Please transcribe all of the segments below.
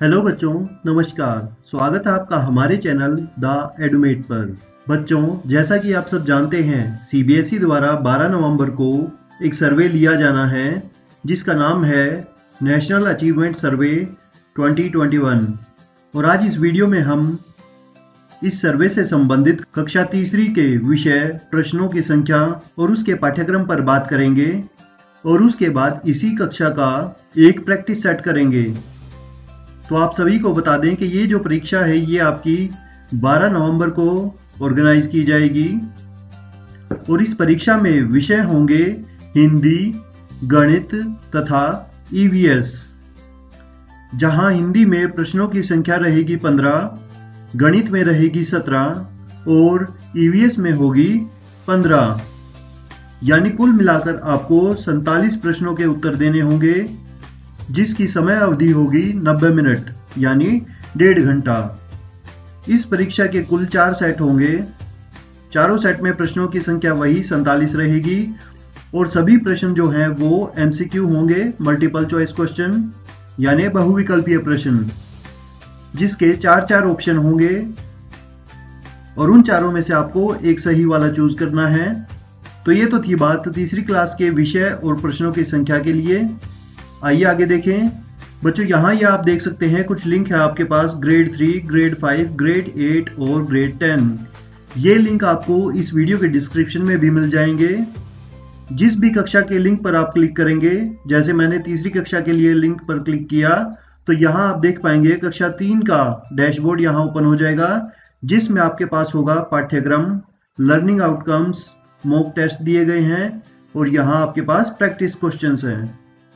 Hello बच्चों, नमस्कार। स्वागत है आपका हमारे चैनल द एडुमेट पर। बच्चों, जैसा कि आप सब जानते हैं, सीबीएसई द्वारा 12 नवंबर को एक सर्वे लिया जाना है जिसका नाम है नेशनल अचीवमेंट सर्वे 2021। और आज इस वीडियो में हम इस सर्वे से संबंधित कक्षा तीसरी के विषय, प्रश्नों की संख्या और उसके पाठ्यक्रम पर बात करेंगे और उसके बाद इसी कक्षा का एक प्रैक्टिस सेट करेंगे। तो आप सभी को बता दें कि ये जो परीक्षा है ये आपकी 12 नवंबर को ऑर्गेनाइज की जाएगी और इस परीक्षा में विषय होंगे हिंदी, गणित तथा ईवीएस। जहां हिंदी में प्रश्नों की संख्या रहेगी 15, गणित में रहेगी 17 और ईवीएस में होगी 15। यानी कुल मिलाकर आपको 47 प्रश्नों के उत्तर देने होंगे जिसकी समय अवधि होगी 90 मिनट यानी 1.5 घंटा। इस परीक्षा के कुल 4 सेट होंगे। चारों सेट में प्रश्नों की संख्या वही 47 रहेगी और सभी प्रश्न जो हैं वो एमसीक्यू होंगे, मल्टीपल चॉइस क्वेश्चन यानी बहुविकल्पीय प्रश्न, जिसके 4 ऑप्शन होंगे और उन चारों में से आपको एक सही वाला चूज करना है। तो ये तो थी बात तीसरी क्लास के विषय और प्रश्नों की संख्या के लिए। आइए आगे देखें। बच्चों, यहाँ ये आप देख सकते हैं कुछ लिंक है आपके पास ग्रेड 3, ग्रेड 5, ग्रेड 8 और ग्रेड 10। ये लिंक आपको इस वीडियो के डिस्क्रिप्शन में भी मिल जाएंगे। जिस भी कक्षा के लिंक पर आप क्लिक करेंगे, जैसे मैंने तीसरी कक्षा के लिए लिंक पर क्लिक किया तो यहाँ आप देख पाएंगे कक्षा 3 का डैशबोर्ड यहाँ ओपन हो जाएगा जिसमें आपके पास होगा पाठ्यक्रम, लर्निंग आउटकम्स, मॉक टेस्ट दिए गए हैं और यहाँ आपके पास प्रैक्टिस क्वेश्चंस हैं।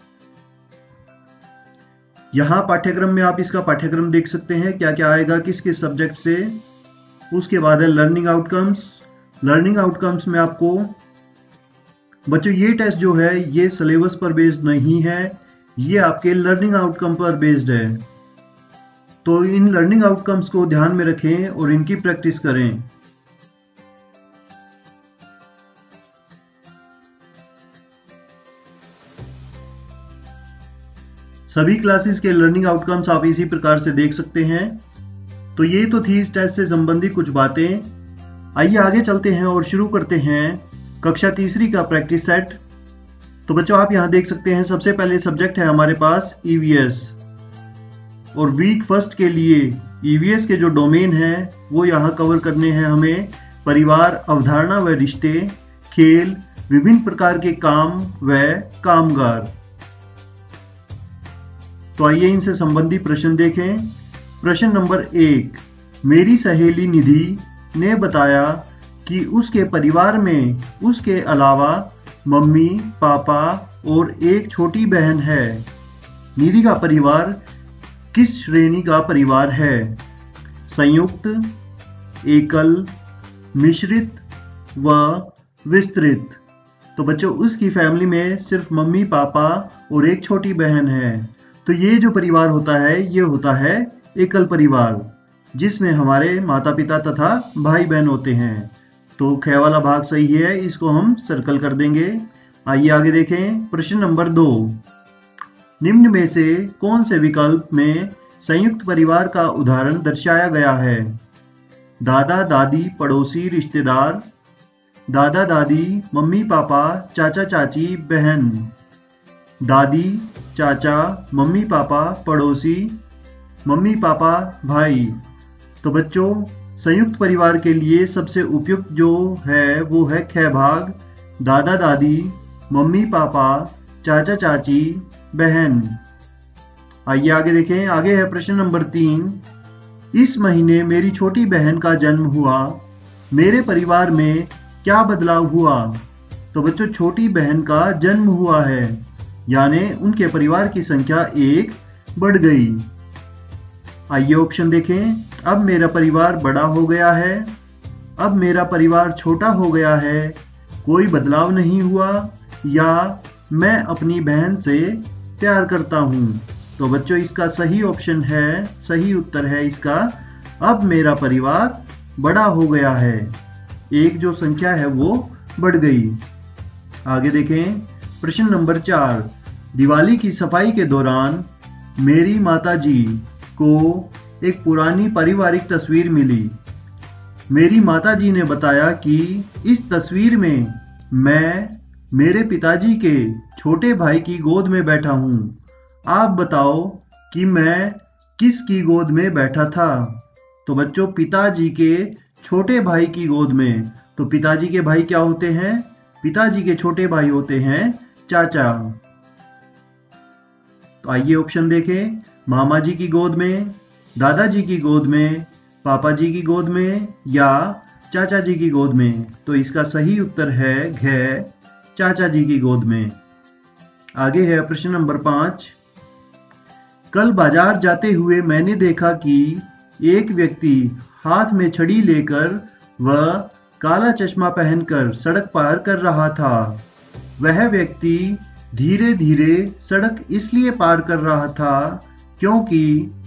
यहाँ पाठ्यक्रम में आप इसका पाठ्यक्रम देख सकते हैं क्या क्या आएगा किस किस सब्जेक्ट से। उसके बाद है लर्निंग आउटकम्स। लर्निंग आउटकम्स में आपको बच्चों ये टेस्ट जो है ये सिलेबस पर बेस्ड नहीं है, ये आपके लर्निंग आउटकम पर बेस्ड है। तो इन लर्निंग आउटकम्स को ध्यान में रखें और इनकी प्रैक्टिस करें। सभी क्लासेस के लर्निंग आउटकम्स आप इसी प्रकार से देख सकते हैं। तो ये तो थी इस टेस्ट से संबंधित कुछ बातें। आइए आगे चलते हैं और शुरू करते हैं कक्षा तीसरी का प्रैक्टिस सेट। तो बच्चों, आप यहाँ देख सकते हैं सबसे पहले सब्जेक्ट है हमारे पास ईवीएस और वीक फर्स्ट के लिए ईवीएस के जो डोमेन है वो यहाँ कवर करने हैं हमें। परिवार, अवधारणा व रिश्ते, खेल, विभिन्न प्रकार के काम व कामगार। तो आइए इनसे संबंधित प्रश्न देखें। प्रश्न नंबर 1, मेरी सहेली निधि ने बताया कि उसके परिवार में उसके अलावा मम्मी, पापा और एक छोटी बहन है। निधि का परिवार किस श्रेणी का परिवार है? संयुक्त, एकल, मिश्रित व विस्तृत। तो बच्चों, उसकी फैमिली में सिर्फ मम्मी, पापा और एक छोटी बहन है। तो ये जो परिवार होता है ये होता है एकल परिवार, जिसमें हमारे माता पिता तथा भाई बहन होते हैं। तो ख वाला भाग सही है, इसको हम सर्कल कर देंगे। आइए आगे देखें। प्रश्न नंबर 2, निम्न में से कौन से विकल्प में संयुक्त परिवार का उदाहरण दर्शाया गया है? दादा दादी, पड़ोसी, रिश्तेदार, दादा दादी, मम्मी पापा, चाचा चाची, बहन, दादी, चाचा, मम्मी पापा, पड़ोसी, मम्मी पापा, भाई। तो बच्चों, संयुक्त परिवार के लिए सबसे उपयुक्त जो है वो है ख भाग, दादा दादी, मम्मी पापा, चाचा चाची, बहन। आइए आगे देखें। आगे है प्रश्न नंबर 3, इस महीने मेरी छोटी बहन का जन्म हुआ, मेरे परिवार में क्या बदलाव हुआ? तो बच्चों, छोटी बहन का जन्म हुआ है यानी उनके परिवार की संख्या 1 बढ़ गई। आइए ऑप्शन देखें। अब मेरा परिवार बड़ा हो गया है, अब मेरा परिवार छोटा हो गया है, कोई बदलाव नहीं हुआ, या मैं अपनी बहन से प्यार करता हूँ। तो बच्चों, इसका सही ऑप्शन है, सही उत्तर है इसका अब मेरा परिवार बड़ा हो गया है। एक जो संख्या है वो बढ़ गई। आगे देखें। प्रश्न नंबर 4, दिवाली की सफाई के दौरान मेरी माताजी को एक पुरानी पारिवारिक तस्वीर मिली। मेरी माताजी ने बताया कि इस तस्वीर में मैं मेरे पिताजी के छोटे भाई की गोद में बैठा हूँ। आप बताओ कि मैं किसकी गोद में बैठा था? तो बच्चों, पिताजी के छोटे भाई की गोद में। तो पिताजी के भाई क्या होते हैं? पिताजी के छोटे भाई होते हैं चाचा। तो आइए ऑप्शन देखें। मामा जी की गोद में, दादाजी की गोद में, पापा जी की गोद में या चाचा जी की गोद में। तो इसका सही उत्तर है घ, चाचा जी की गोद में। आगे है प्रश्न नंबर 5। कल बाजार जाते हुए मैंने देखा कि एक व्यक्ति हाथ में छड़ी लेकर व काला चश्मा पहनकर सड़क पार कर रहा था। वह व्यक्ति धीरे धीरे सड़क इसलिए पार कर रहा था क्योंकि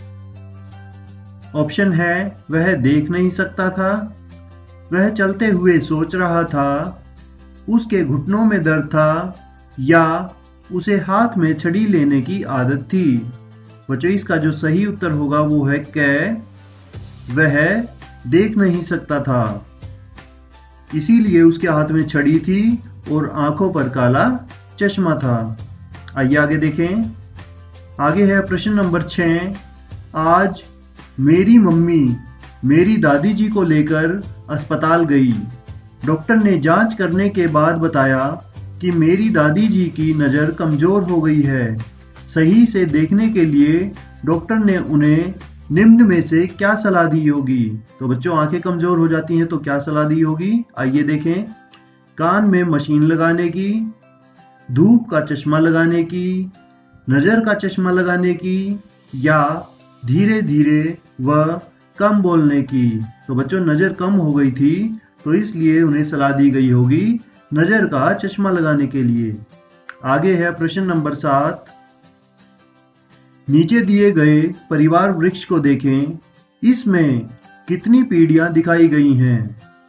ऑप्शन है वह देख नहीं सकता था, वह चलते हुए सोच रहा था, उसके घुटनों में दर्द था या उसे हाथ में छड़ी लेने की आदत थी। बच्चों, इसका जो सही उत्तर होगा वो है क, वह देख नहीं सकता था, इसीलिए उसके हाथ में छड़ी थी और आंखों पर काला चश्मा था। आइए आगे देखें। आगे है प्रश्न नंबर 6। आज मेरी मम्मी मेरी दादी जी को लेकर अस्पताल गई। डॉक्टर ने जांच करने के बाद बताया कि मेरी दादी जी की नज़र कमज़ोर हो गई है। सही से देखने के लिए डॉक्टर ने उन्हें निम्न में से क्या सलाह दी होगी? तो बच्चों, आंखें कमज़ोर हो जाती हैं तो क्या सलाह दी होगी? आइए देखें। कान में मशीन लगाने की, धूप का चश्मा लगाने की, नज़र का चश्मा लगाने की या धीरे धीरे व कम बोलने की। तो बच्चों, नज़र कम हो गई थी तो इसलिए उन्हें सलाह दी गई होगी नज़र का चश्मा लगाने के लिए। आगे है प्रश्न नंबर 7। नीचे दिए गए परिवार वृक्ष को देखें, इसमें कितनी पीढ़ियां दिखाई गई हैं?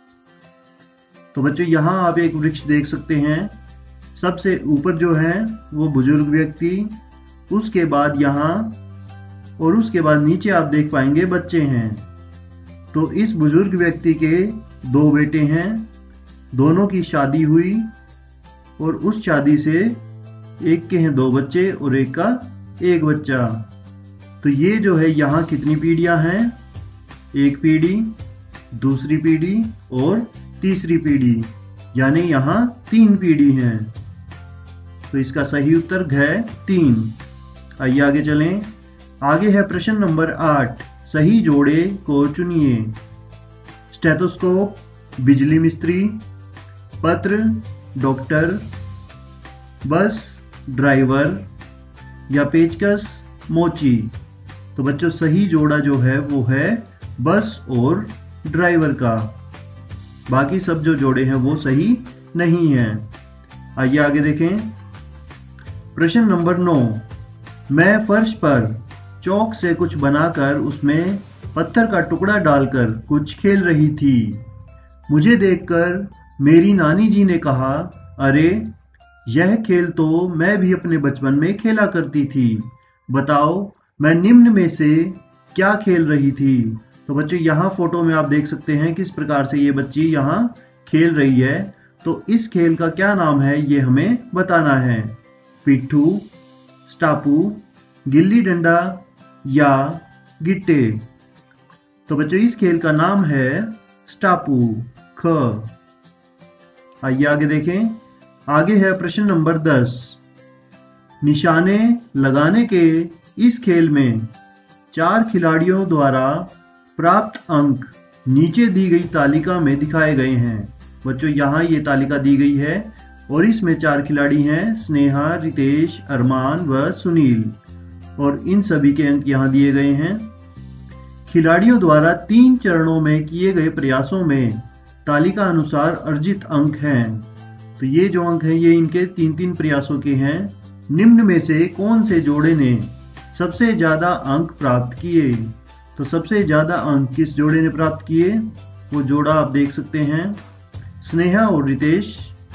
तो बच्चों, यहाँ आप एक वृक्ष देख सकते हैं। सबसे ऊपर जो है वो बुजुर्ग व्यक्ति, उसके बाद यहाँ और उसके बाद नीचे आप देख पाएंगे बच्चे हैं। तो इस बुजुर्ग व्यक्ति के 2 बेटे हैं, दोनों की शादी हुई और उस शादी से एक के हैं 2 बच्चे और एक का 1 बच्चा। तो ये जो है यहाँ कितनी पीढ़ियां हैं? 1 पीढ़ी, दूसरी पीढ़ी और तीसरी पीढ़ी, यानी यहाँ 3 पीढ़ी हैं। तो इसका सही उत्तर घ 3। आइए आगे चलें। आगे है प्रश्न नंबर 8। सही जोड़े को चुनिए। स्टेथोस्कोप, बिजली मिस्त्री, पत्र, डॉक्टर, बस, ड्राइवर या पेचकस, मोची। तो बच्चों, सही जोड़ा जो है वो है बस और ड्राइवर का। बाकी सब जो जोड़े हैं वो सही नहीं हैं। आइए आगे देखें। प्रश्न नंबर 9। मैं फर्श पर चौक से कुछ बनाकर उसमें पत्थर का टुकड़ा डालकर कुछ खेल रही थी। मुझे देखकर मेरी नानी जी ने कहा, अरे यह खेल तो मैं भी अपने बचपन में खेला करती थी। बताओ मैं निम्न में से क्या खेल रही थी? तो बच्चों, यहाँ फोटो में आप देख सकते हैं किस प्रकार से ये बच्ची यहाँ खेल रही है। तो इस खेल का क्या नाम है ये हमें बताना है। पिट्ठू, स्टापू, गिल्ली डंडा या गिट्टे। तो बच्चों, इस खेल का नाम है स्टापू, ख। आइए आगे देखें। आगे है प्रश्न नंबर 10। निशाने लगाने के इस खेल में 4 खिलाड़ियों द्वारा प्राप्त अंक नीचे दी गई तालिका में दिखाए गए हैं। बच्चों, यहाँ ये तालिका दी गई है और इसमें 4 खिलाड़ी हैं, स्नेहा, रितेश, अरमान व सुनील, और इन सभी के अंक यहाँ दिए गए हैं। खिलाड़ियों द्वारा 3 चरणों में किए गए प्रयासों में तालिका अनुसार अर्जित अंक हैं। तो ये जो अंक हैं ये इनके 3-3 प्रयासों के हैं। निम्न में से कौन से जोड़े ने सबसे ज्यादा अंक प्राप्त किए? तो सबसे ज्यादा अंक किस जोड़े ने प्राप्त किए? वो जोड़ा आप देख सकते हैं, स्नेहा और रितेश।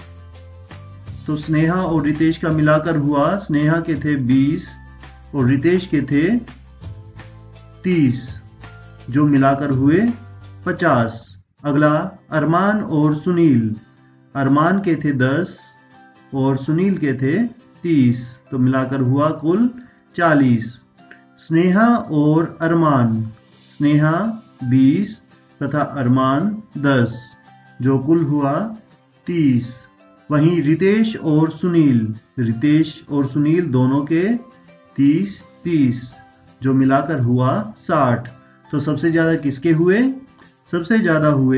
तो स्नेहा और रितेश का मिलाकर हुआ, स्नेहा के थे 20 और रितेश के थे 30, जो मिलाकर हुए 50। अगला अरमान और सुनील, अरमान के थे 10 और सुनील के थे 30, तो मिलाकर हुआ कुल 40। स्नेहा और अरमान, स्नेहा 20 तथा अरमान 10, जो कुल हुआ 30। वहीं रितेश और सुनील, रितेश और सुनील दोनों के 30-30, जो मिलाकर हुआ 60। तो सबसे ज़्यादा किसके हुए? सबसे ज़्यादा हुए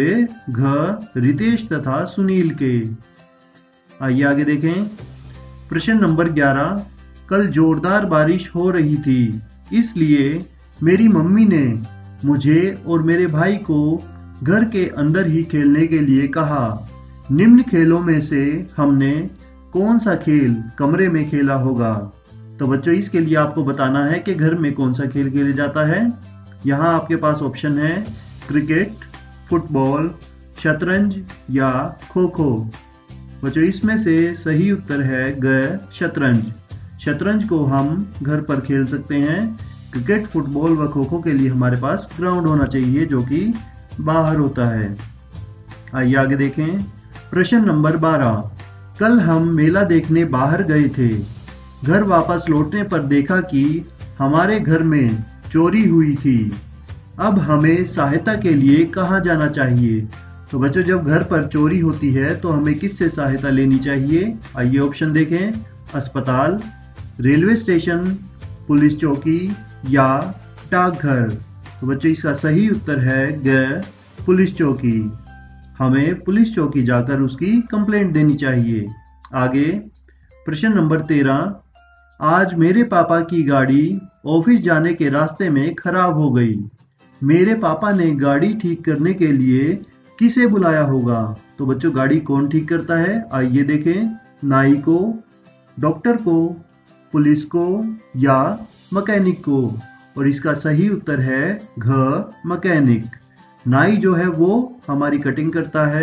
रितेश तथा सुनील के। आइए आगे देखें। प्रश्न नंबर 11, कल जोरदार बारिश हो रही थी, इसलिए मेरी मम्मी ने मुझे और मेरे भाई को घर के अंदर ही खेलने के लिए कहा। निम्न खेलों में से हमने कौन सा खेल कमरे में खेला होगा? तो बच्चों इसके लिए आपको बताना है कि घर में कौन सा खेल खेला जाता है। यहाँ आपके पास ऑप्शन है क्रिकेट, फुटबॉल, शतरंज या खो खो। बच्चों इसमें से सही उत्तर है शतरंज। शतरंज को हम घर पर खेल सकते हैं। क्रिकेट, फुटबॉल व खो खो के लिए हमारे पास ग्राउंड होना चाहिए जो कि बाहर होता है। आइए आगे देखें। प्रश्न नंबर 12, कल हम मेला देखने बाहर गए थे। घर वापस लौटने पर देखा कि हमारे घर में चोरी हुई थी। अब हमें सहायता के लिए कहाँ जाना चाहिए? तो बच्चों जब घर पर चोरी होती है तो हमें किससे सहायता लेनी चाहिए? आइए ऑप्शन देखें। अस्पताल, रेलवे स्टेशन, पुलिस चौकी या डाकघर। तो बच्चों इसका सही उत्तर है पुलिस चौकी। हमें पुलिस चौकी जाकर उसकी कंप्लेंट देनी चाहिए। आगे प्रश्न नंबर 13, आज मेरे पापा की गाड़ी ऑफिस जाने के रास्ते में खराब हो गई। मेरे पापा ने गाड़ी ठीक करने के लिए किसे बुलाया होगा? तो बच्चों गाड़ी कौन ठीक करता है? आइए देखें। नाई को, डॉक्टर को, पुलिस को या मैकेनिक को। और इसका सही उत्तर है मैकेनिक। नाई जो है वो हमारी कटिंग करता है।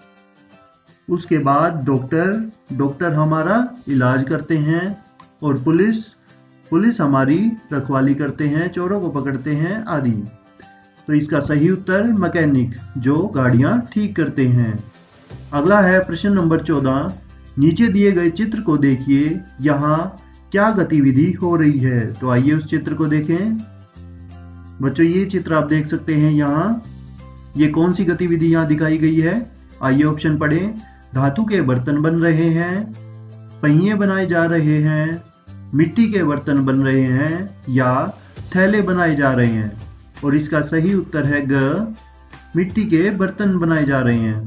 उसके बाद डॉक्टर हमारा इलाज करते हैं। और पुलिस हमारी रखवाली करते हैं, चोरों को पकड़ते हैं आदि। तो इसका सही उत्तर मैकेनिक, जो गाड़ियां ठीक करते हैं। अगला है प्रश्न नंबर 14, नीचे दिए गए चित्र को देखिए, यहाँ क्या गतिविधि हो रही है? तो आइए उस चित्र को देखें। बच्चों ये चित्र आप देख सकते हैं यहाँ। ये कौन सी गतिविधि यहाँ दिखाई गई है? आइए ऑप्शन पढ़ें। धातु के बर्तन बन रहे हैं, पहिए बनाए जा रहे हैं, मिट्टी के बर्तन बन रहे हैं या थैले बनाए जा रहे हैं। और इसका सही उत्तर है मिट्टी के बर्तन बनाए जा रहे हैं।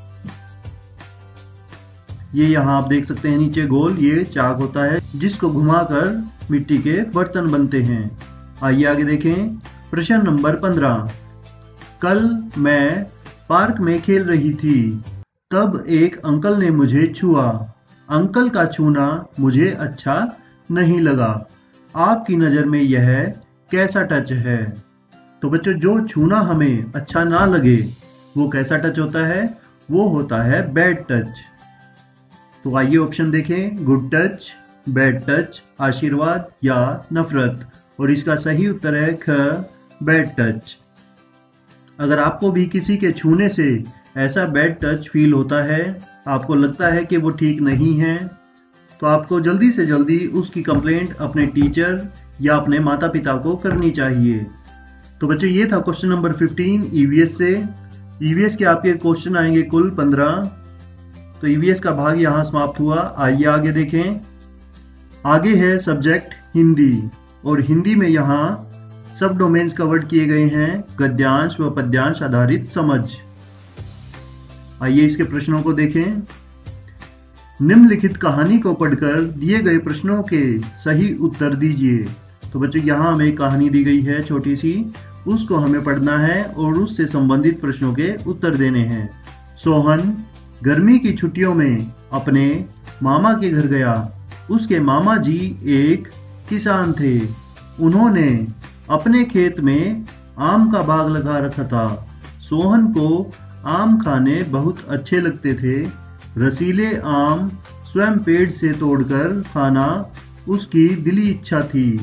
ये यहाँ आप देख सकते हैं नीचे गोल, ये चाक होता है जिसको घुमाकर मिट्टी के बर्तन बनते हैं। आइए आगे देखें। प्रश्न नंबर 15, कल मैं पार्क में खेल रही थी, तब एक अंकल ने मुझे छुआ। अंकल का छूना मुझे अच्छा नहीं लगा। आपकी नज़र में यह कैसा टच है? तो बच्चों जो छूना हमें अच्छा ना लगे वो कैसा टच होता है? वो होता है बैड टच। तो आइए ऑप्शन देखें। गुड टच, बैड टच, आशीर्वाद या नफरत। और इसका सही उत्तर है बैड टच। अगर आपको भी किसी के छूने से ऐसा बैड टच फील होता है, आपको लगता है कि वो ठीक नहीं है, तो आपको जल्दी से जल्दी उसकी कंप्लेंट अपने टीचर या अपने माता पिता को करनी चाहिए। तो बच्चों ये था क्वेश्चन नंबर 15 ईवीएस से। ईवीएस के आपके क्वेश्चन आएंगे कुल 15। तो ईवीएस का भाग यहाँ समाप्त हुआ। आइए आगे देखें। आगे है सब्जेक्ट हिंदी, और हिंदी में यहाँ सब डोमेन्स कवर्ड किए गए हैं, गद्यांश व पद्यांश आधारित समझ। आइए इसके प्रश्नों को देखें। निम्नलिखित कहानी को पढ़कर दिए गए प्रश्नों के सही उत्तर दीजिए। तो बच्चों यहाँ हमें कहानी दी गई है छोटी सी, उसको हमें पढ़ना है और उससे संबंधित प्रश्नों के उत्तर देने हैं। सोहन गर्मी की छुट्टियों में अपने मामा के घर गया। उसके मामा जी एक किसान थे। उन्होंने अपने खेत में आम का बाग लगा रखा था। सोहन को आम खाने बहुत अच्छे लगते थे। रसीले आम स्वयं पेड़ से तोड़कर खाना उसकी दिली इच्छा थी।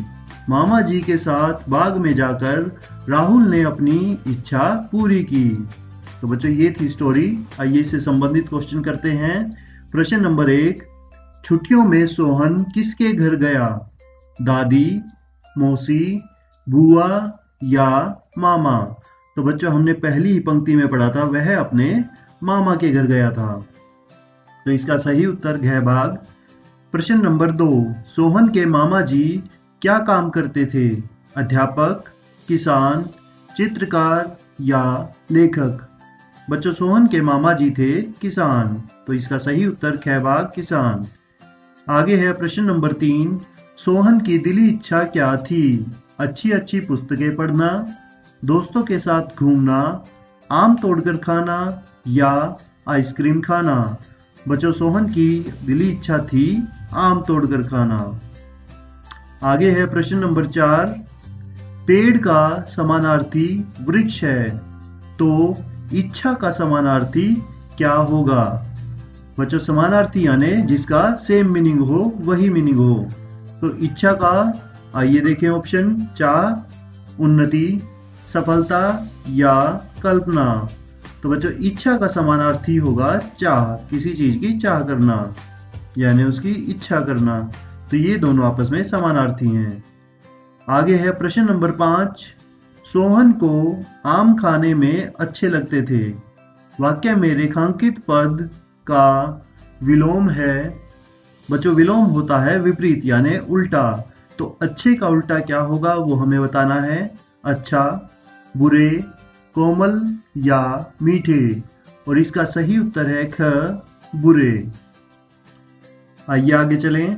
मामा जी के साथ बाग में जाकर राहुल ने अपनी इच्छा पूरी की। तो बच्चों ये थी स्टोरी। आइए इससे संबंधित क्वेश्चन करते हैं। प्रश्न नंबर 1, छुट्टियों में सोहन किसके घर गया? दादी, मौसी, बुआ या मामा? तो बच्चों हमने पहली ही पंक्ति में पढ़ा था, वह अपने मामा के घर गया था। तो इसका सही उत्तर घ भाग। प्रश्न नंबर 2, सोहन के मामा जी क्या काम करते थे? अध्यापक, किसान, चित्रकार या लेखक? बच्चों सोहन के मामा जी थे किसान। तो इसका सही उत्तर ख भाग किसान। आगे है प्रश्न नंबर 3, सोहन की दिली इच्छा क्या थी? अच्छी अच्छी पुस्तकें पढ़ना, दोस्तों के साथ घूमना, आम तोड़कर खाना या आइसक्रीम खाना? बच्चों सोहन की दिली इच्छा थी आम तोड़कर खाना। आगे है प्रश्न नंबर 4, पेड़ का समानार्थी वृक्ष है, तो इच्छा का समानार्थी क्या होगा? बच्चों समानार्थी यानी जिसका सेम मीनिंग हो वही मीनिंग हो। तो इच्छा का आइए देखें ऑप्शन, चाह, उन्नति, सफलता या कल्पना? तो बच्चों इच्छा का समानार्थी होगा चाह, किसी चीज की चाह करना यानी उसकी इच्छा करना। तो ये दोनों आपस में समानार्थी हैं। आगे है प्रश्न नंबर 5, सोहन को आम खाने में अच्छे लगते थे। वाक्य में रेखांकित पद का विलोम है। बच्चों विलोम होता है विपरीत यानी उल्टा। तो अच्छे का उल्टा क्या होगा वो हमें बताना है। अच्छा, बुरे, कोमल या मीठे? और इसका सही उत्तर है ख, बुरे। आइए आगे चलें।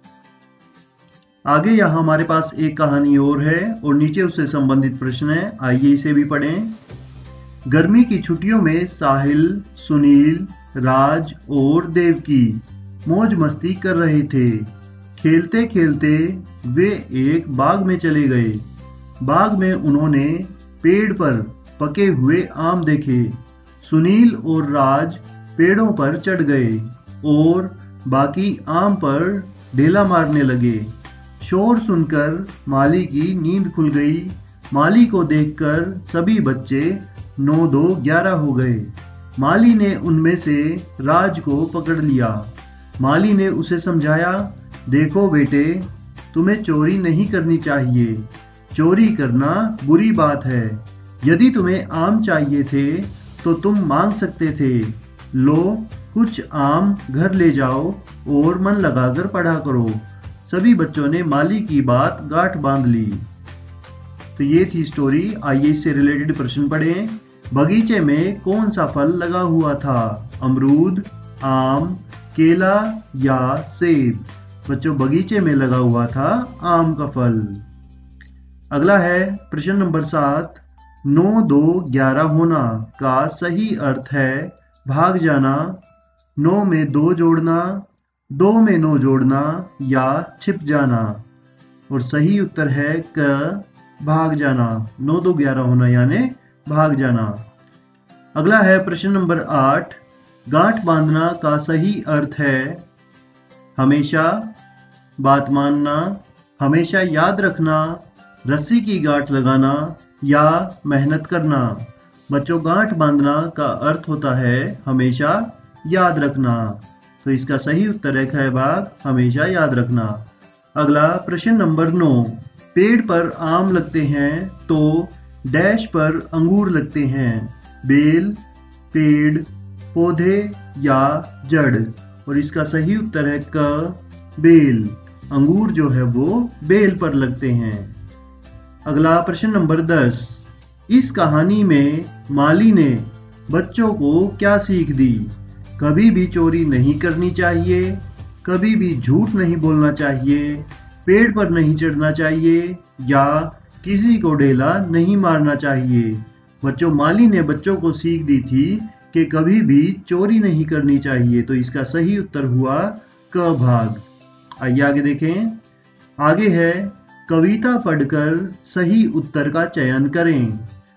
आगे यहाँ हमारे पास एक कहानी और है और नीचे उससे संबंधित प्रश्न है। आइए इसे भी पढ़ें। गर्मी की छुट्टियों में साहिल, सुनील, राज और देवकी मौज मस्ती कर रहे थे। खेलते खेलते वे एक बाग में चले गए। बाग में उन्होंने पेड़ पर पके हुए आम देखे। सुनील और राज पेड़ों पर चढ़ गए और बाकी आम पर ढेला मारने लगे। शोर सुनकर माली की नींद खुल गई। माली को देखकर सभी बच्चे 9 2 11 हो गए। माली ने उनमें से राज को पकड़ लिया। माली ने उसे समझाया, देखो बेटे, तुम्हें चोरी नहीं करनी चाहिए। चोरी करना बुरी बात है। यदि तुम्हें आम चाहिए थे तो तुम मांग सकते थे। लो, कुछ आम घर ले जाओ और मन लगाकर पढ़ा करो। सभी बच्चों ने माली की बात गांठ बांध ली। तो ये थी स्टोरी। आइए इससे रिलेटेड प्रश्न पढ़ें। बगीचे में कौन सा फल लगा हुआ था? अमरूद, आम, केला या सेब? बच्चों बगीचे में लगा हुआ था आम का फल। अगला है प्रश्न नंबर 7, 9 2 11 होना का सही अर्थ है भाग जाना, 9 में 2 जोड़ना, 2 में 9 जोड़ना या छिप जाना? और सही उत्तर है क, भाग जाना। 9 2 11 होना यानी भाग जाना। अगला है प्रश्न नंबर 8, गांठ बांधना का सही अर्थ है हमेशा, बात मानना, हमेशा याद रखना, रस्सी की गांठ लगाना या मेहनत करना? बच्चों गांठ बांधना का अर्थ होता है हमेशा याद रखना। तो इसका सही उत्तर है ख भाग, हमेशा याद रखना। अगला प्रश्न नंबर 9, पेड़ पर आम लगते हैं तो डैश पर अंगूर लगते हैं। बेल, पेड़, पौधे या जड़? और इसका सही उत्तर है क, बेल। अंगूर जो है वो बेल पर लगते हैं। अगला प्रश्न नंबर 10, इस कहानी में माली ने बच्चों को क्या सीख दी? कभी भी चोरी नहीं करनी चाहिए, कभी भी झूठ नहीं बोलना चाहिए, पेड़ पर नहीं चढ़ना चाहिए या किसी को ढेला नहीं मारना चाहिए? बच्चों माली ने बच्चों को सीख दी थी कि कभी भी चोरी नहीं करनी चाहिए। तो इसका सही उत्तर हुआ क भाग। आइए आगे देखें। आगे है कविता पढ़कर सही उत्तर का चयन करें।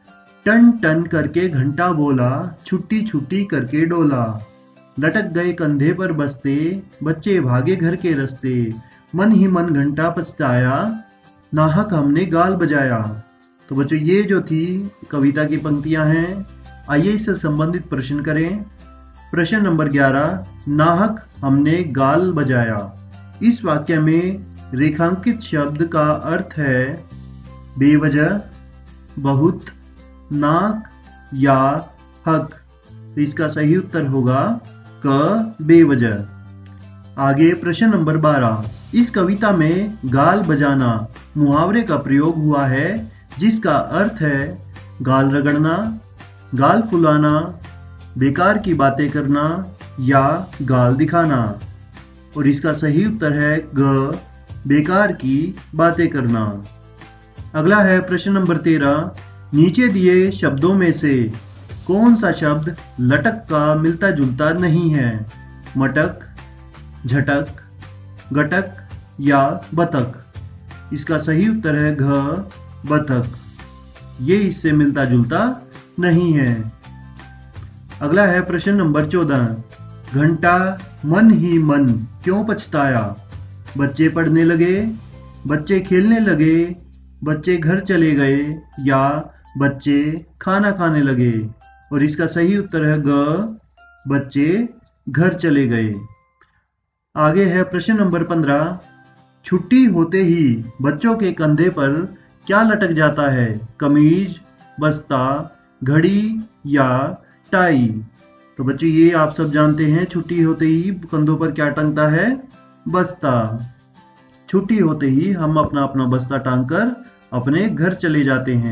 टन टन करके घंटा बोला, छुट्टी छुट्टी करके डोला, लटक गए कंधे पर बस्ते, बच्चे भागे घर के रास्ते, मन ही मन घंटा पछताया, नाहक हमने गाल बजाया। तो बच्चों ये जो थी कविता की पंक्तियां हैं। आइए इससे संबंधित प्रश्न करें। प्रश्न नंबर 11, नाहक हमने गाल बजाया। इस वाक्य में रेखांकित शब्द का अर्थ है बेवजह, बहुत, नाक या हक। तो इसका सही उत्तर होगा क, बेवजह। आगे प्रश्न नंबर 12, इस कविता में गाल बजाना मुहावरे का प्रयोग हुआ है जिसका अर्थ है गाल रगड़ना, गाल फुलाना, बेकार की बातें करना या गाल दिखाना। और इसका सही उत्तर है ग, बेकार की बातें करना। अगला है प्रश्न नंबर 13, नीचे दिए शब्दों में से कौन सा शब्द लटक का मिलता जुलता नहीं है? मटक, झटक, गटक या बतख। इसका सही उत्तर है घ, बतख। ये इससे मिलता जुलता नहीं है। अगला है प्रश्न नंबर 14, घंटा मन ही मन क्यों पछताया? बच्चे पढ़ने लगे, बच्चे खेलने लगे, बच्चे घर चले गए या बच्चे खाना खाने लगे। और इसका सही उत्तर है ग, बच्चे घर चले गए। आगे है प्रश्न नंबर 15, छुट्टी होते ही बच्चों के कंधे पर क्या लटक जाता है? कमीज, बस्ता, घड़ी या टाई। तो बच्चों ये आप सब जानते हैं, छुट्टी होते ही कंधों पर क्या टंगता है? बस्ता। छुट्टी होते ही हम अपना अपना बस्ता टांगकर अपने घर चले जाते हैं।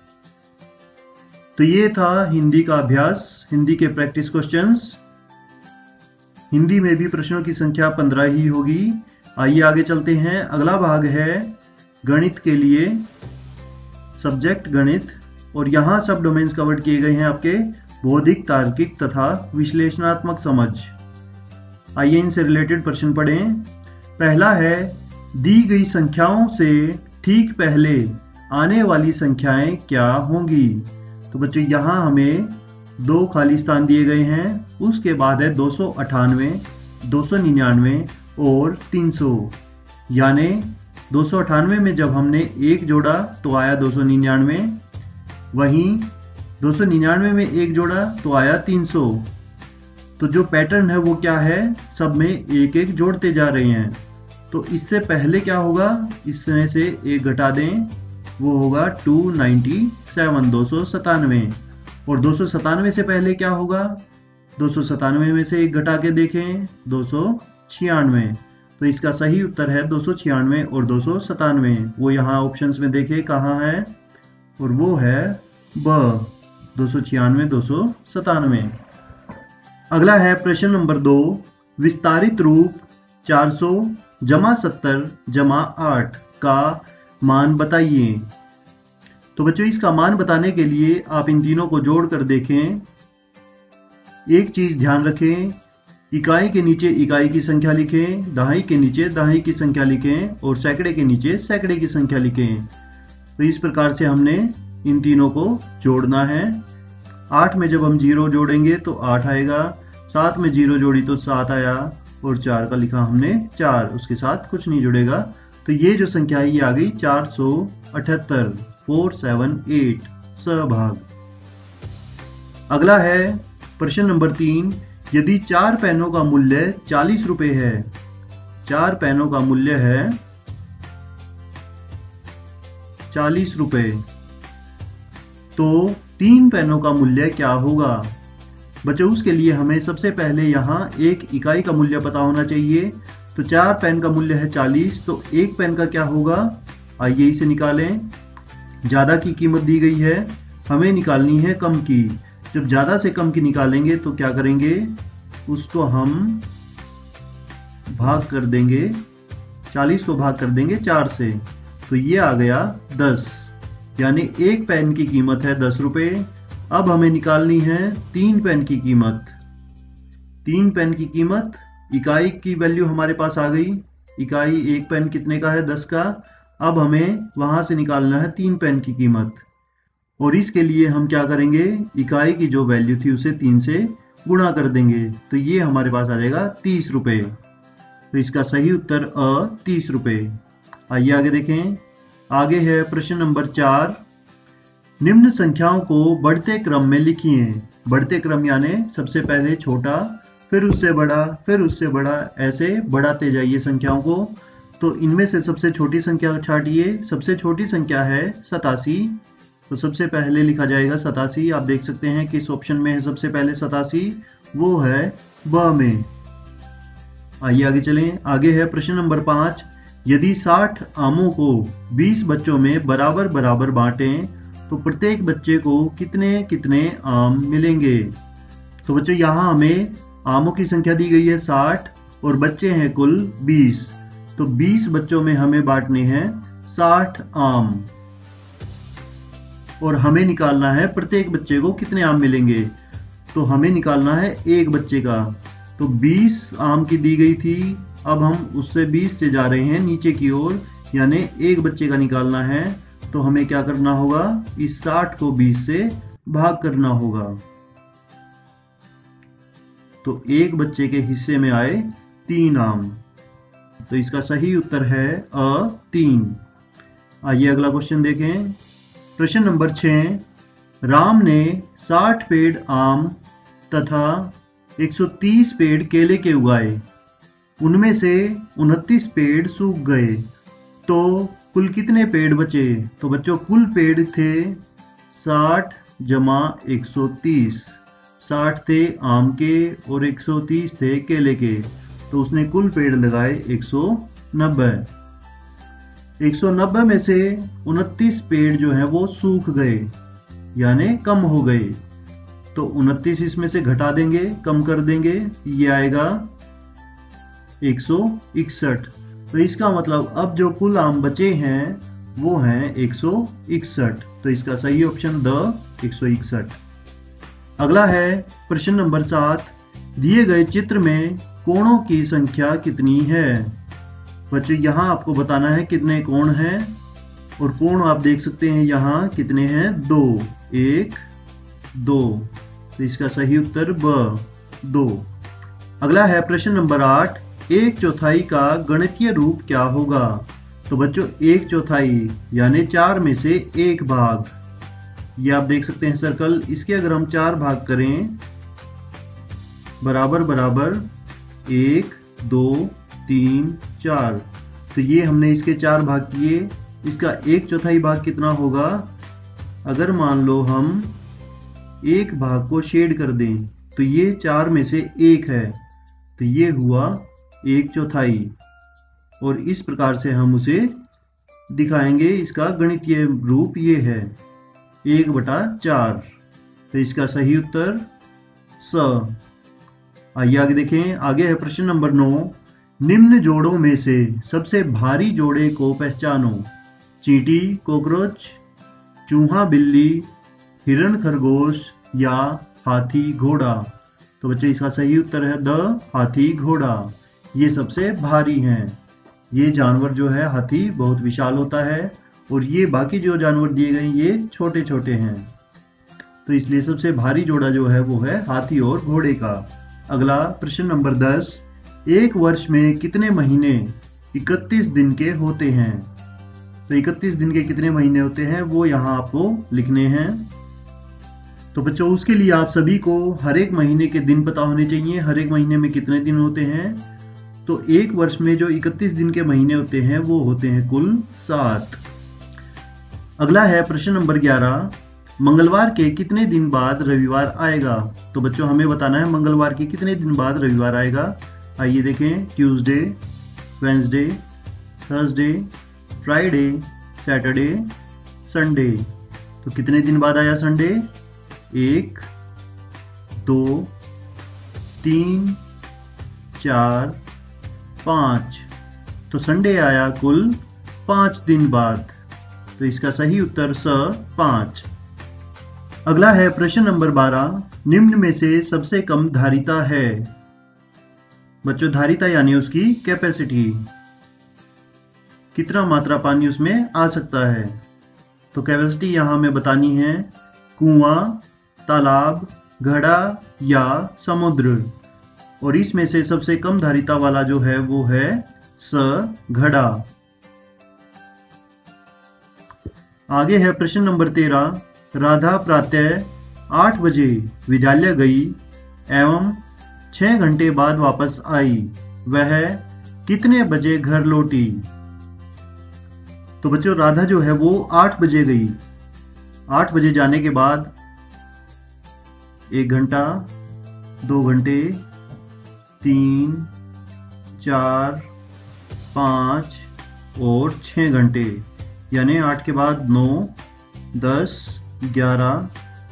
तो ये था हिंदी का अभ्यास, हिंदी के प्रैक्टिस क्वेश्चंस। हिंदी में भी प्रश्नों की संख्या 15 ही होगी। आइए आगे चलते हैं। अगला भाग है गणित के लिए, सब्जेक्ट गणित। और यहाँ सब डोमेन्स कवर किए गए हैं आपके बौद्धिक, तार्किक तथा विश्लेषणात्मक समझ। आइए इनसे रिलेटेड प्रश्न पढ़ें। पहला है, दी गई संख्याओं से ठीक पहले आने वाली संख्याएं क्या होंगी? तो बच्चों यहाँ हमें 2 खाली स्थान दिए गए हैं। उसके बाद है 298, 299 और 300। यानी 298 में जब हमने 1 जोड़ा तो आया 299, वहीं 299 में 1 जोड़ा तो आया 300। तो जो पैटर्न है वो क्या है? सब में 1-1 जोड़ते जा रहे हैं। तो इससे पहले क्या होगा? इसमें से 1 घटा दें, वो होगा 297, 297। और 297 से पहले क्या होगा? 297 में से 1 घटा के देखें, 296। तो इसका सही उत्तर है 296 और 297। वो यहाँ ऑप्शंस में देखें कहाँ है, और वो है ब, 296, 297। अगला है प्रश्न नंबर 2, विस्तारित रूप 400 जमा 70 जमा 8 का मान बताइए। तो बच्चों इसका मान बताने के लिए आप इन तीनों को जोड़ कर देखें। एक चीज ध्यान रखें, इकाई के नीचे इकाई की संख्या लिखें, दहाई के नीचे दहाई की संख्या लिखें और सैकड़े के नीचे सैकड़े की संख्या लिखें। तो इस प्रकार से हमने इन तीनों को जोड़ना है। 8 में जब हम 0 जोड़ेंगे तो 8 आएगा, 7 में 0 जोड़ी तो 7 आया, और 4 का लिखा हमने 4, उसके साथ कुछ नहीं जुड़ेगा। तो ये जो संख्या है ये आ गई 478, 478 सहभाग। अगला है प्रश्न नंबर 3, यदि 4 पेनों का मूल्य 40 रुपए है, 4 पेनों का मूल्य है 40 रुपए, तो 3 पेनों का मूल्य क्या होगा? बच्चों उसके लिए हमें सबसे पहले यहाँ एक इकाई का मूल्य पता होना चाहिए। तो 4 पेन का मूल्य है 40, तो 1 पेन का क्या होगा? आइए इसे निकालें। ज़्यादा की कीमत दी गई है, हमें निकालनी है कम की। जब ज़्यादा से कम की निकालेंगे तो क्या करेंगे? उसको हम भाग कर देंगे, 40 को भाग कर देंगे 4 से, तो ये आ गया 10। यानी 1 पेन की कीमत है 10 रुपए। अब हमें निकालनी है 3 पेन की कीमत। 3 पेन की कीमत, इकाई की वैल्यू हमारे पास आ गई। इकाई 1 पेन कितने का है? 10 का। अब हमें वहां से निकालना है 3 पेन की कीमत, और इसके लिए हम क्या करेंगे? इकाई की जो वैल्यू थी उसे 3 से गुणा कर देंगे, तो ये हमारे पास आ जाएगा 30 रुपए। तो इसका सही उत्तर 30 रुपए। आइए आगे देखें। आगे है प्रश्न नंबर 4। निम्न संख्याओं को बढ़ते क्रम में लिखिए। बढ़ते क्रम यानी सबसे पहले छोटा, फिर उससे बड़ा, फिर उससे बड़ा, ऐसे बढ़ाते जाइए संख्याओं को। तो इनमें से सबसे छोटी संख्या छांटिए। सबसे छोटी संख्या है 87। तो सबसे पहले लिखा जाएगा 87। आप देख सकते हैं किस ऑप्शन में है सबसे पहले 87, वो है ब में। आइए आगे चलें। आगे है प्रश्न नंबर 5। यदि 60 आमों को 20 बच्चों में बराबर बराबर बांटें तो प्रत्येक बच्चे को कितने कितने आम मिलेंगे। तो बच्चों यहाँ हमें आमों की संख्या दी गई है 60 और बच्चे हैं कुल 20। तो 20 बच्चों में हमें बांटने हैं 60 आम और हमें निकालना है प्रत्येक बच्चे को कितने आम मिलेंगे। तो हमें निकालना है एक बच्चे का। तो 20 आम की दी गई थी, अब हम उससे 20 से जा रहे हैं नीचे की ओर, यानी एक बच्चे का निकालना है। तो हमें क्या करना होगा, इस 60 को 20 से भाग करना होगा। तो एक बच्चे के हिस्से में आए 3 आम। तो इसका सही उत्तर है अ 3। आइए अगला क्वेश्चन देखें। प्रश्न नंबर 6। राम ने 60 पेड़ आम तथा 130 पेड़ केले के उगाए। उनमें से 29 पेड़ सूख गए, तो कुल कितने पेड़ बचे। तो बच्चों कुल पेड़ थे 60 जमा 130। 60 थे आम के और 130 थे केले के, तो उसने कुल पेड़ लगाए 190। 190 में से 29 पेड़ जो हैं वो सूख गए यानी कम हो गए। तो 29 इसमें से घटा देंगे, कम कर देंगे, ये आएगा 161। तो इसका मतलब अब जो कुल आम बचे हैं वो हैं 161। तो इसका सही ऑप्शन द 161। अगला है प्रश्न नंबर 7। दिए गए चित्र में कोणों की संख्या कितनी है। बच्चों यहाँ आपको बताना है कितने कोण हैं, और कोण आप देख सकते हैं यहाँ कितने हैं, 2, 1, 2। तो इसका सही उत्तर ब 2। अगला है प्रश्न नंबर 8। 1/4 का गणितीय रूप क्या होगा। तो बच्चों 1/4 यानी 4 में से 1 भाग, ये आप देख सकते हैं सर्कल। इसके अगर हम 4 भाग करें बराबर बराबर 1, 2, 3, 4, तो ये हमने इसके 4 भाग किए। इसका 1/4 भाग कितना होगा। अगर मान लो हम एक भाग को शेड कर दें तो ये 4 में से 1 है, तो ये हुआ 1/4 और इस प्रकार से हम उसे दिखाएंगे। इसका गणितीय रूप ये है 1/4। तो इसका सही उत्तर स। आइए आगे देखें। आगे है प्रश्न नंबर 9। निम्न जोड़ों में से सबसे भारी जोड़े को पहचानो। चींटी कॉकरोच, चूहा बिल्ली, हिरण खरगोश या हाथी घोड़ा। तो बच्चे इसका सही उत्तर है द हाथी घोड़ा। ये सबसे भारी हैं। ये जानवर जो है हाथी बहुत विशाल होता है और ये बाकी जो जानवर दिए गए ये छोटे छोटे हैं, तो इसलिए सबसे भारी जोड़ा जो है वो है हाथी और घोड़े का। अगला प्रश्न नंबर 10। एक वर्ष में कितने महीने 31 दिन के होते हैं। तो 31 दिन के कितने महीने होते हैं वो यहाँ आपको लिखने हैं। तो बच्चों उसके लिए आप सभी को हर एक महीने के दिन पता होने चाहिए, हर एक महीने में कितने दिन होते हैं। तो एक वर्ष में जो 31 दिन के महीने होते हैं वो होते हैं कुल 7। अगला है प्रश्न नंबर 11। मंगलवार के कितने दिन बाद रविवार आएगा। तो बच्चों हमें बताना है मंगलवार के कितने दिन बाद रविवार आएगा। आइए देखें। Tuesday, Wednesday, Thursday, Friday, Saturday, Sunday. तो कितने दिन बाद आया संडे। 1, 2, 3, 4, 5। तो संडे आया कुल 5 दिन बाद। तो इसका सही उत्तर स 5। अगला है प्रश्न नंबर 12। निम्न में से सबसे कम धारिता है। बच्चों धारिता यानी उसकी कैपेसिटी, कितना मात्रा पानी उसमें आ सकता है। तो कैपेसिटी यहां हमें बतानी है। कुआं, तालाब, घड़ा या समुद्र। और इसमें से सबसे कम धारिता वाला जो है वो है स घड़ा। आगे है प्रश्न नंबर 13। राधा प्रातः 8 बजे विद्यालय गई एवं 6 घंटे बाद वापस आई। वह कितने बजे घर लौटी? तो बच्चों राधा जो है वो 8 बजे गई। 8 बजे जाने के बाद 1 घंटा, 2 घंटे, 3, 4, 5 और 6 घंटे, यानी 8 के बाद 9, 10, 11,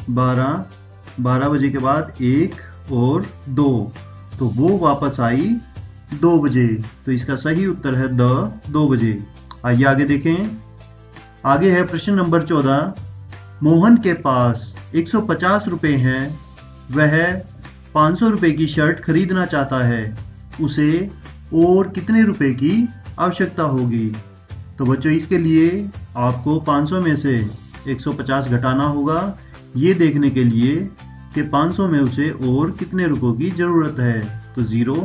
12 बजे के बाद 1 और 2, तो वो वापस आई 2 बजे। तो इसका सही उत्तर है 2 बजे। आइए आगे देखें। आगे है प्रश्न नंबर 14। मोहन के पास 150 रुपए हैं। वह 500 रुपए की शर्ट खरीदना चाहता है। उसे और कितने रुपए की आवश्यकता होगी? तो बच्चों इसके लिए आपको 500 में से 150 घटाना होगा, ये देखने के लिए कि 500 में उसे और कितने रुपयों की ज़रूरत है। तो 0,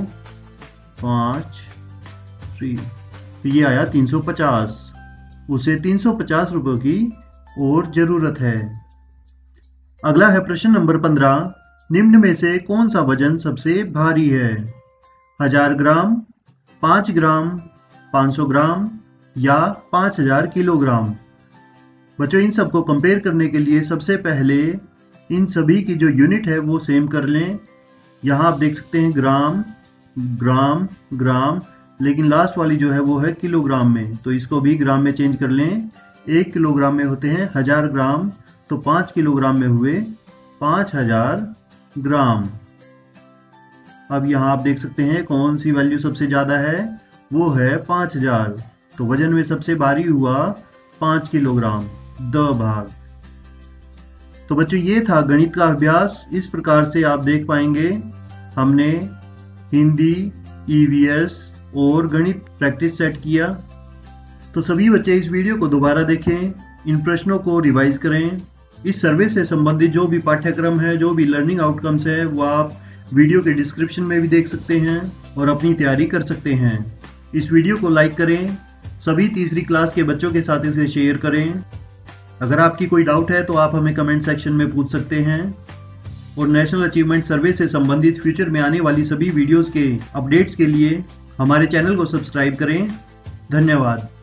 5, 3, ये आया 350। उसे 350 रुपयों की और ज़रूरत है। अगला है प्रश्न नंबर 15। निम्न में से कौन सा वजन सबसे भारी है? 1000 ग्राम, 5 ग्राम, 500 ग्राम या 5000 किलोग्राम? बच्चों इन सबको कंपेयर करने के लिए सबसे पहले इन सभी की जो यूनिट है वो सेम कर लें। यहाँ आप देख सकते हैं ग्राम, ग्राम, ग्राम, लेकिन लास्ट वाली जो है वो है किलोग्राम में, तो इसको भी ग्राम में चेंज कर लें। 1 किलोग्राम में होते हैं 1000 ग्राम, तो 5 किलोग्राम में हुए 5000 ग्राम। अब यहाँ आप देख सकते हैं कौन सी वैल्यू सबसे ज़्यादा है, वो है 5000। तो वजन में सबसे भारी हुआ 5 किलोग्राम, द भाग। तो बच्चों ये था गणित का अभ्यास। इस प्रकार से आप देख पाएंगे हमने हिंदी, ईवीएस और गणित प्रैक्टिस सेट किया। तो सभी बच्चे इस वीडियो को दोबारा देखें, इन प्रश्नों को रिवाइज करें। इस सर्वे से संबंधित जो भी पाठ्यक्रम है, जो भी लर्निंग आउटकम्स है, वो आप वीडियो के डिस्क्रिप्शन में भी देख सकते हैं और अपनी तैयारी कर सकते हैं। इस वीडियो को लाइक करें, सभी तीसरी क्लास के बच्चों के साथ इसे शेयर करें। अगर आपकी कोई डाउट है तो आप हमें कमेंट सेक्शन में पूछ सकते हैं। और नेशनल अचीवमेंट सर्वे से संबंधित फ्यूचर में आने वाली सभी वीडियोस के अपडेट्स के लिए हमारे चैनल को सब्सक्राइब करें। धन्यवाद।